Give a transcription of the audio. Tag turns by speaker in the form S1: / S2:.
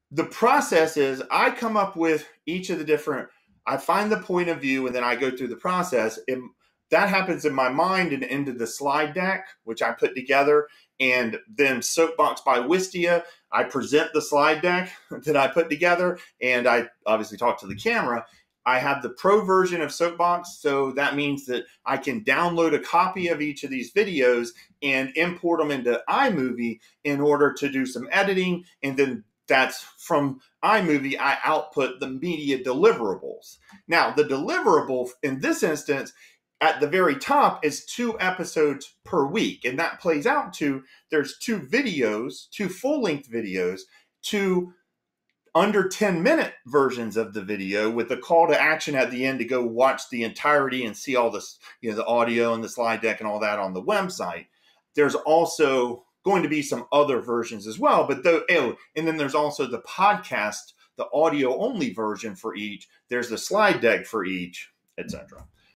S1: the process is I come up with each of the different, I find the point of view and then I go through the process. And that happens in my mind and into the slide deck, which I put together. And then Soapbox by Wistia, I present the slide deck that I put together. And I obviously talk to the camera. I have the pro version of Soapbox. So that means that I can download a copy of each of these videos and import them into iMovie in order to do some editing. And then that's from iMovie, I output the media deliverables. Now, the deliverable in this instance, at the very top, is 2 episodes per week. And that plays out to, there's 2 videos, 2 full-length videos, 2 under 10-minute versions of the video with a call to action at the end to go watch the entirety and see all this, the audio and the slide deck and all that on the website. There's also going to be some other versions as well, but and then there's also the podcast, the audio only version for each. There's the slide deck for each, etc.